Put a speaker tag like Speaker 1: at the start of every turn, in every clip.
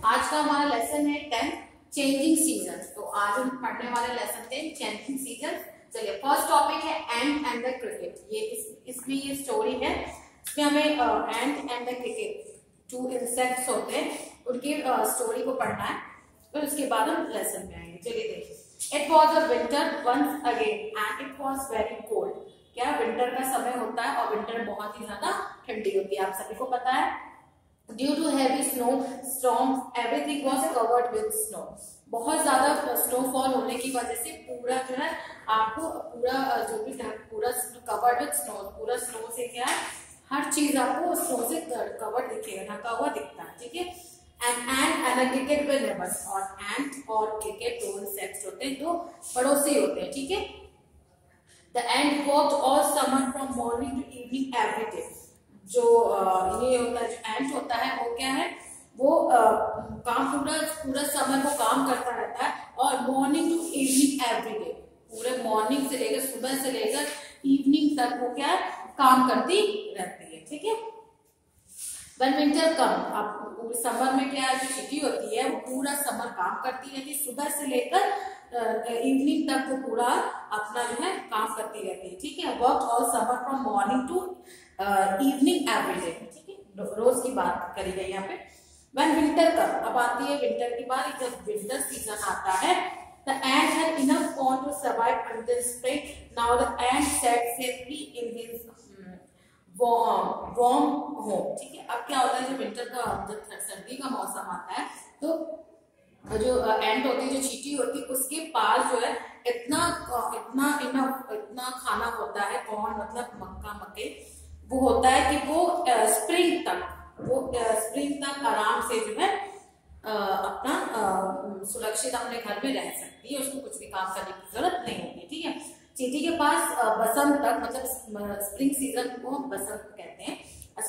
Speaker 1: आज का हमारा लेसन है 10 चेंजिंग सीजन। तो आज हम पढ़ने वाले लेसन थे चेंजिंग सीजन। चलिए फर्स्ट टॉपिक है एंट एंड द क्रिकेट। ये इसमें ये स्टोरी है। इसमें हमें ant and the cricket 2 insects होते हैं, उनकी स्टोरी को पढ़ना है। फिर उसके बाद हम लेसन में आएंगे। चलिए देखिए। It was a winter once again and it was very cold. क्या विंटर का समय होता है और विंटर बहुत ही ज्यादा ठंडी होती है, आप सभी को पता है। Due to heavy snow storms everything was covered with snow. बहुत ज्यादा स्नोफॉल होने की वजह से पूरा जो है आपको पूरा जो भी पूरा कवर्ड विद स्नो, पूरा स्नो से क्या है हर चीज आपको स्नो से कवर्ड दिखेगा, ढका हुआ दिखता है, ठीक है। एंड क्रिकेट विल नेबर्स, और एंट और क्रिकेट दो इंसेक्ट्स होते हैं, दो पड़ोसी होते हैं, ठीक है। The ant worked all summer from morning to evening every day. जो ये होता है, जो एंट होता है वो क्या है, वो काम पूरा समर वो काम करता रहता है और morning to evening every day, पूरे मॉर्निंग से लेकर सुबह से लेकर इवनिंग तक वो क्या है काम करती रहती है, ठीक है। When winter comes, अब पूरे समर में क्या है, जो चींटी होती है वो पूरा समर काम करती रहती है, सुबह से लेकर इवनिंग तक वो पूरा अपना जो है काम करती रहती है, ठीक है। Work all summer from morning to evening every day, ठीक है। रोज की बात करी गई यहाँ पे। When winter comes, अब आती है विंटर की बात। जब विंटर सीजन आता है, the ant had enough corn to survive until spring. Now the ant sat safely in his warm home, ठीक है। अब क्या होता है, जो विंटर का जब सर्दी का मौसम आता है तो जो एंट होती है, जो चींटी होती है, उसके पास जो है इतना खाना होता है, कॉर्न मतलब मक्का मक्के, वो होता है कि वो स्प्रिंग तक आराम से जो है अपना सुरक्षित अपने घर में रह सकती है, उसको कुछ भी काम करने की जरूरत नहीं होती, ठीक है। चींटी के पास बसंत तक, मतलब स्प्रिंग सीजन को हम बसंत कहते हैं,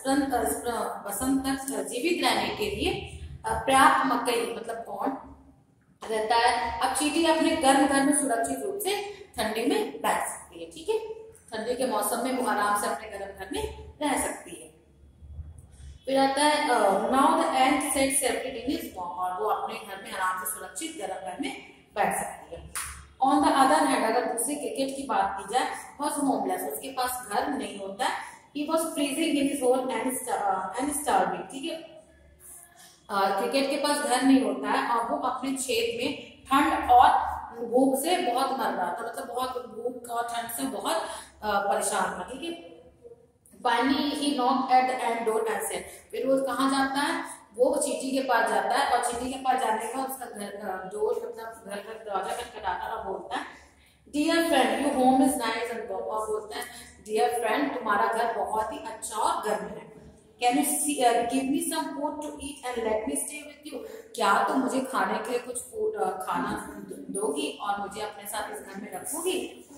Speaker 1: बसंत तक जीवित रहने के लिए पर्याप्त मकई मतलब कॉर्न रहता है। अब चींटी अपने गर्म घर में सुरक्षित रूप से ठंडी में बैठ सकती है, ठीक है। ठंडी के मौसम में वो आराम से अपने गर्म घर में रह सकती है। फिर आता है now the ant set separate in his home, और वो अपने घर में आराम से सुरक्षित गर्म घर में बैठ सकती है। ऑन द अदर हैंड, अगर दूसरे क्रिकेट की बात की जाए, वॉज होमलेस, उसके पास घर नहीं होता है। He was freezing in his hole and starving, ठीक है। क्रिकेट के पास घर नहीं होता है और वो अपने छेद में ठंड और भूख से बहुत मर रहा था, मतलब बहुत भूख और ठंड से बहुत परेशान था, ठीक है। Finally he knocked at the end door and said, फिर वो कहाँ जाता है, वो चींटी के पास जाता है और चींटी के पास जाने का उसका घर डोर मतलब घर का दरवाजा खटखटाता और बोलता है, dear friend your home is nice and warm, और बोलता है डियर फ्रेंड तुम्हारा घर बहुत ही अच्छा और गर्म है। Can you give me some food to eat and let me stay with you, क्या तुम मुझे खाने के लिए कुछ खाना दोगी और मुझे अपने साथ इस घर में रखोगी,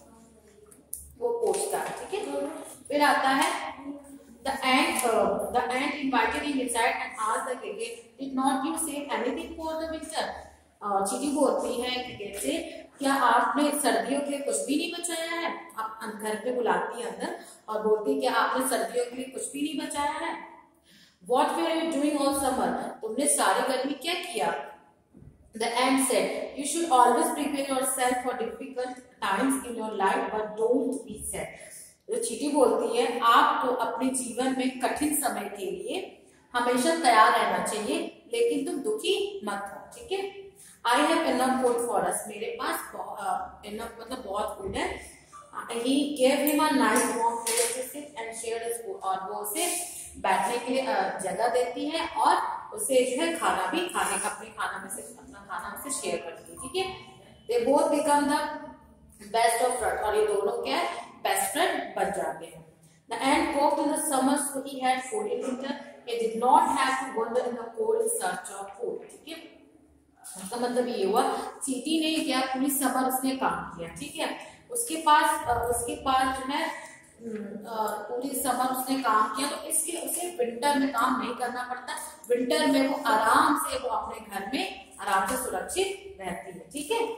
Speaker 1: वो पूछता है, ठीक है। फिर आता है the ant invited him inside and asked the cricket, did not you save anything for the winter? चींटी बोलती है क्रिकेट से, क्या आपने सर्दियों के लिए कुछ भी नहीं बचाया है? आप घर पे बुलाती है अंदर और बोलती है क्या आपने सर्दियों के लिए कुछ भी नहीं बचाया है? What were you doing all summer? तुमने सारी गर्मी क्या किया? The ant said, you should always prepare yourself for difficult times in your life, but don't be sad. जो चींटी बोलती है, आपको अपने जीवन में कठिन समय के लिए हमेशा तैयार रहना चाहिए, लेकिन तुम दुखी मत हो, ठीक है। I have enough food for us, मेरे पास enough मतलब बहुत फूड है। He gave him a nice warm place to sit and share his food, और वो उसे बैठने के लिए जगह देती है और उसे जो है खाना भी खाने का अपना खाना उसे शेयर करती है, ठीक है। They both become the best of friends, और ये दोनों क्या है बेस्ट फ्रेंड बन जाते हैं। The ant walked in the summer so he had food in winter. He did not have to wander in the cold in search of food, ठीक है। इसका मतलब ये हुआ चींटी ने क्या पूरी समर उसने काम किया, ठीक है। उसके पास जो है पूरी समर उसने काम किया, तो इसके उसे विंटर में काम नहीं करना पड़ता। विंटर में वो आराम से वो अपने घर में आराम से सुरक्षित रहती है, ठीक है।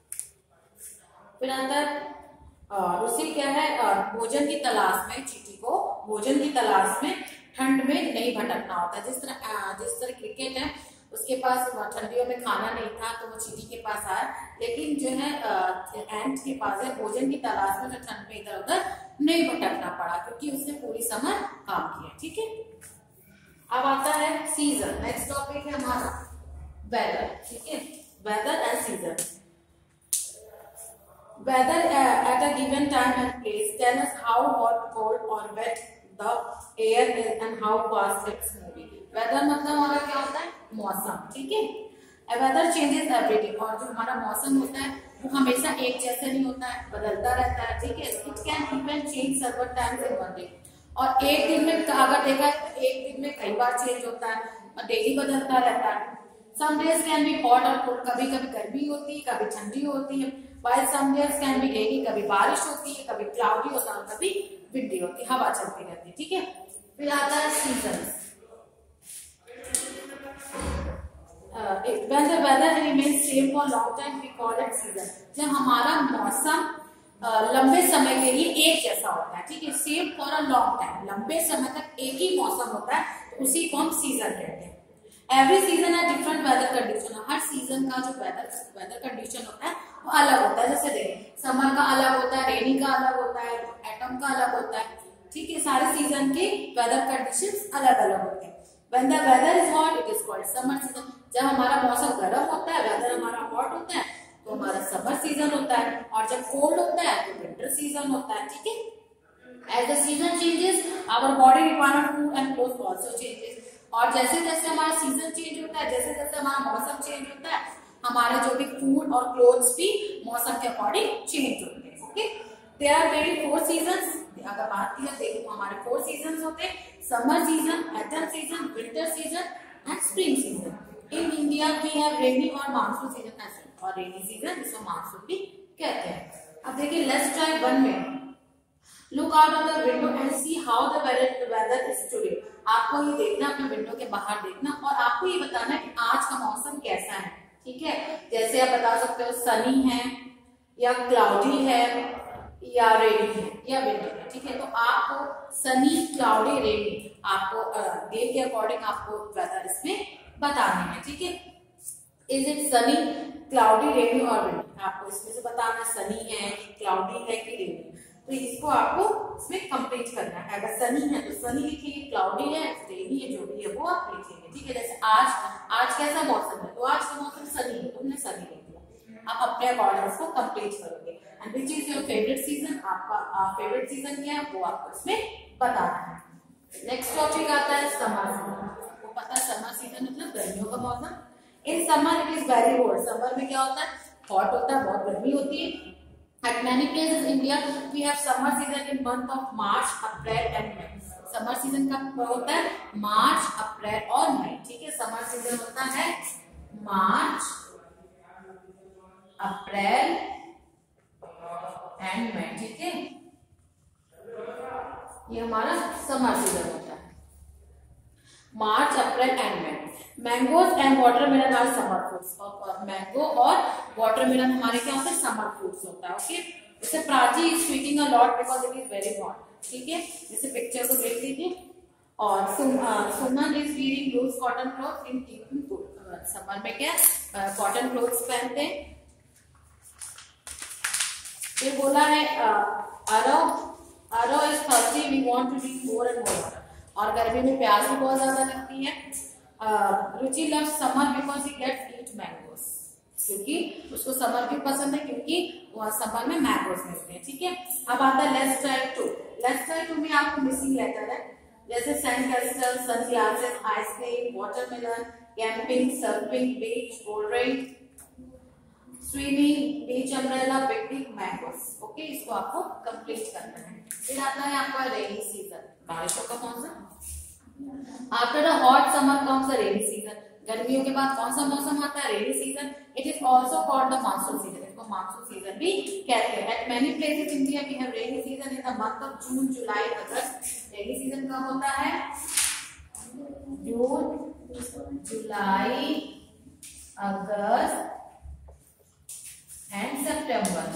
Speaker 1: फिर अंदर उसी क्या है भोजन की तलाश में, चींटी को भोजन की तलाश में ठंड में नहीं भटकना होता। जिस तरह क्रिकेट है उसके पास ठंडियों में खाना नहीं था तो वो चींटी के पास आया, लेकिन जो है एंट के पास है भोजन की तलाश में, जो ठंड में इधर उधर नहीं भटकना पड़ा क्योंकि उसने पूरी समर काम किया। ठीक है, अब आता है सीजन। नेक्स्ट टॉपिक है हमारा वेदर। ठीक है, weather and season. Weather at a given time and place tell us how hot, cold or wet the air is and how fast it's moving. Weather मतलब हमारा क्या होता है? मौसम। ठीक है, weather changes every day, और जो हमारा मौसम होता है वो हमेशा एक जैसा नहीं होता है, बदलता रहता है। ठीक है, it can even change several times in one day, और एक दिन में अगर देखा तो एक दिन में कई बार चेंज होता है और डेली बदलता रहता है। Some days can be hot और cold, कभी कभी गर्मी होती है, कभी ठंडी होती है। While some days can be rainy, कभी बारिश होती है, कभी क्लाउडी होता है, कभी विंडी होती है, हवा चलती रहती है। ठीक है, फिर आता है season. When the weather remains same for long time we call it season। जब हमारा मौसम लंबे समय के लिए एक जैसा होता है। ठीक है, same for a long time, लंबे समय तक एक ही मौसम होता है, तो उसी को हम सीजन कहते हैं। एवरी सीजन है डिफरेंट वेदर कंडीशन, हर सीजन का जो वेदर कंडीशन होता है वो अलग होता है। जैसे देखिए, समर का अलग होता है, रेनी का अलग होता है, एटम का अलग होता है। ठीक है, सारे सीजन के वेदर कंडीशंस अलग अलग होते हैं। When the weather is hot, it is called summer season। जब हमारा मौसम गर्म होता है, वेदर हमारा हॉट होता है, तो हमारा समर सीजन होता है, और जब कोल्ड होता है तो विंटर सीजन होता है। ठीक है, as the season changes, our body requirement food and clothes also changes। और जैसे जैसे हमारा सीजन चेंज होता है, जैसे जैसे हमारा मौसम चेंज होता है, हमारे जो भी फूड और क्लोथ्स भी मौसम के अकॉर्डिंग चेंज होते हैं। Okay, there are very 4 seasons. अगर बात की जाए तो हमारे 4 सीजन्स होते हैं, summer season, autumn season, winter season and spring season. In India we have rainy और मानसून सीजन एज वेल, और रेनी सीजन जिसको मानसून भी कहते हैं। अब देखिए, let's try 1 minute. Look out of the window and see how the weather is today। आपको ये देखना, अपने विंडो के बाहर देखना, और आपको ये बताना कि आज का मौसम कैसा है। ठीक है, जैसे आप बता सकते हो सनी है या क्लाउडी है या रेनी है या विंडी है। ठीक है, तो आपको सनी, क्लाउडी, रेनी आपको डे के अकॉर्डिंग आपको वेदर इसमें बताना है। ठीक है, is it sunny, cloudy, rainy और विंडी, आपको इसमें से बताना सनी है, क्लाउडी है कि रेनी। तो इसको आपको इसमें कंप्लीट करना है। अगर सनी है तो सनी लिखिए, क्लाउडी है, रेनी है, जो भी है वो आप लिखेंगे। ठीक है, जैसे आज कैसा मौसम है, तो आज का मौसम सनी है, तुमने सनी लिख दिया। आप अपने अकॉर्डिंग इसको कंप्लीट करोगे। And which is your favourite season, आपका फेवरेट सीजन क्या है वो आपको इसमें बताना है। नेक्स्ट टॉपिक आता है समर सीजन। वो पता है समर सीजन मतलब गर्मियों का मौसम। In summer it is very hot. Summer में क्या होता है, हॉट होता है, बहुत गर्मी होती है। At many places in India, we have summer season in month of March, April and May। Summer season का होता है मार्च, अप्रैल और मई। ठीक है, समर सीजन होता है मार्च, अप्रैल एंड मई। ठीक है, ये हमारा समर सीजन होता है, March, April and May. Mangoes and watermelon are summer fruits. और मैंगो और वाटरमेलन हमारे क्या होते हैं, समर फ्रूट्स होता है। ओके, जैसे Prachi is sweating a lot because it is very hot. ठीक है, जैसे पिक्चर को देख लीजिए। और Suman is wearing loose cotton cloth in keeping cool. Summer में क्या कॉटन क्लॉथ्स पहनते हैं। फिर बोला है अरो is thirsty, we want to drink more and more water. और गर्मी में प्यास भी बहुत ज्यादा लगती है। Ruchi love summer because he gets eat mangoes, क्योंकि उसको समर भी पसंद है, क्योंकि वह समर में मैंगोस मिलते हैं। ठीक है, अब आता है let's try two. Let's try two में आपको मिसिंग लेटर है, जैसे sand castle, sunglasses, ice cream, watermelon, camping, surfing, beach, cold drink, swimming, beach umbrella, picnic, mangoes. Okay, इसको आपको कंप्लीट करना है। फिर आता है आपका रेनी सीजन, बारिशों का मौसम। After a hot summer comes the rainy season. गर्मियों के बाद कौन सा मौसम आता है, rainy season. It is also called the monsoon season, इसको मानसून सीजन भी कहते हैं। At many places in India we have rainy season in the month of June, July, August. रेनी सीजन कब होता है, जून, जुलाई, अगस्त एंड सितंबर।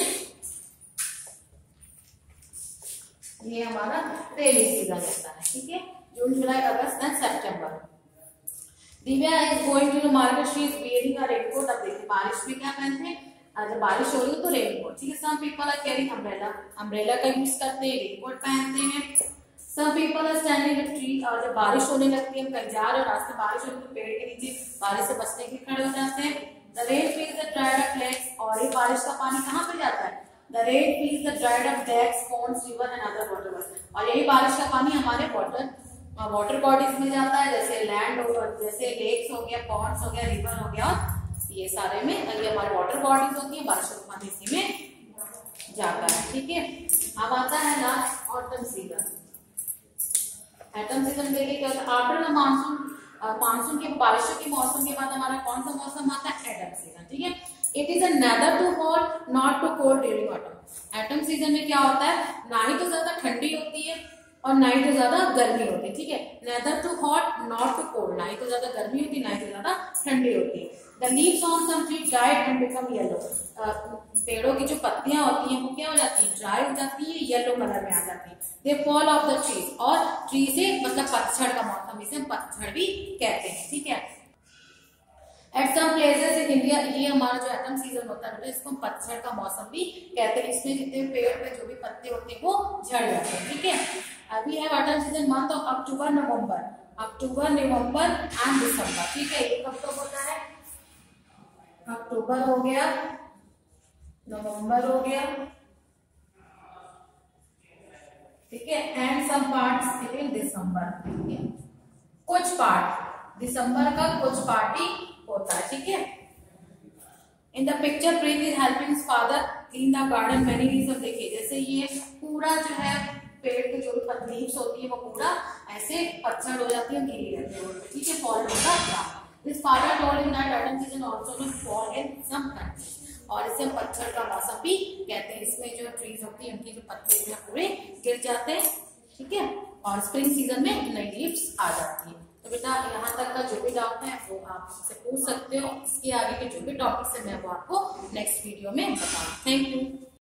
Speaker 1: ये हमारा रेनी सीजन होता है। ठीक है, June, July, August and September. Divya is going to market, she is wearing a raincoat. अब देखिए बारिश में क्या पहनते हैं, जब बारिश हो रही हो तो रेनकोट, ठीक है। Some people are carrying umbrella, umbrella का यूज करते हैं, रेनकोट पहनते हैं। Some people are standing at tree, और जब बारिश होने लगती है, हम कहीं जा रहे हो, रास्ते बारिश हो रही है तो पेड़ के नीचे बारिश से बचने के लिए खड़े हो जाते हैं। The rain fills the dried up lakes, और ये बारिश का पानी कहाँ पे जाता है, the rain fills the dried up lakes, ponds, river and other water bodies, और यही बारिश का पानी हमारे वाटर बॉडीज में जाता है, जैसे लैंड हो, जैसे लेक्स हो गया, पॉन्ड्स हो गया, रिवर हो गया, ये सारे में ये हमारे वाटर बॉडीज होती है, बारिश का पानी इसी में जाता है, ठीक है। अब आता है last autumn season. Autumn season देखिए क्या होता है, आफ्टर द मानसून, मानसून के बारिशों के मौसम के बाद हमारा कौन सा मौसम आता है, ऑटम सीजन, ठीक है। It is neither too hot not too cold during autumn. Autumn season में क्या होता है, ना ही तो ज्यादा ठंडी होती है और ना ही तो ज्यादा गर्मी होती है, ठीक है। Neither too hot not too cold, ना ही तो ज्यादा गर्मी होती है ना ही तो ज्यादा ठंडी होती है। The leaves on some tree dry and become yellow, पेड़ों की जो पत्तियां होती हैं वो क्या हो जाती है, ड्राई हो जाती है, येलो कलर में आ जाती है। They fall off the trees, और ट्री से मतलब पतझड़ का मौसम, इसे हम पतझड़ भी कहते हैं, ठीक है। At some places in India, ये हमारा जो ऑटम सीजन होता है इसको हम पतझड़ का मौसम भी कहते हैं, इसमें जितने पेड़ पे जो भी पत्ते होते हैं वो झड़ जाते हैं, ठीक है। अभी है autumn season month of October November, October November and December, ठीक है। ये कब तक होता है, अक्टूबर हो गया, नवंबर हो गया, ठीक है, एंड सम पार्ट्स इन दिसंबर, ठीक है। कुछ पार्ट दिसंबर का कुछ पार्ट ही होता है, ठीक है। In the picture Prince is helping his father clean the garden many reason, देखिए जैसे ये पूरा जो है पेड़ की जो भी लीव्स होती है वो पूरा ऐसे पतझड़ हो जाती है, गीली रहती है, ठीक है, फॉल होता है। This father told him that autumn season also will fall in some countries, और इसे पतझड़ का मौसम भी कहते हैं। इसमें जो ट्रीज होती है उनके जो पत्ते जो पूरे गिर जाते हैं, ठीक है, और स्प्रिंग सीजन में नई लीव्स आ जाती है। तो बेटा यहाँ तक का जो भी डाउट है वो आप मुझसे पूछ सकते हो, इसके आगे के जो भी टॉपिक्स है मैं वो आपको नेक्स्ट वीडियो में बताऊँ। Thank you.